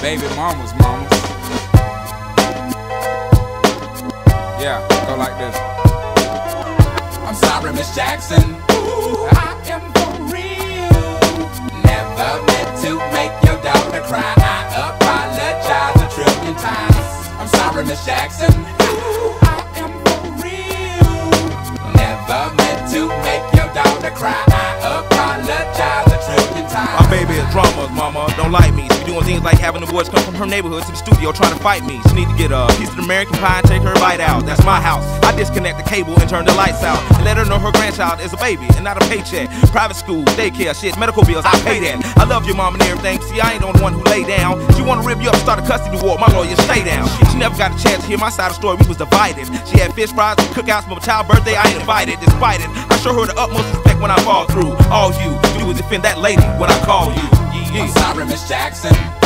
baby mamas. Yeah, go like this. I'm sorry, Miss Jackson. Ooh, I am for real. Never meant to make your daughter cry. I apologize a trillion times. I'm sorry, Miss Jackson. Ooh, I am for real. Never meant to make your daughter cry. I apologize a trillion times. My baby is drama, mama, don't like me. She be doing things like having the boys come from her neighborhood to the studio trying to fight me. She need to get a piece of American pie and take her bite out. That's my house. I disconnect the cable and turn the lights out and let her know her grandchild is a baby and not a paycheck. Private school, daycare, shit, medical bills, I pay that. I love your mom and everything. See, I ain't the only one who lay down. She wanna rip you up, start a custody war. My lawyer, stay down. She never got a chance to hear my side of the story. We was divided. She had fish fries and cookouts for my child's birthday. I ain't invited. Despite it, I show her the utmost respect when I fall through. All you do is defend that lady when I call you. I'm sorry, Miss Jackson.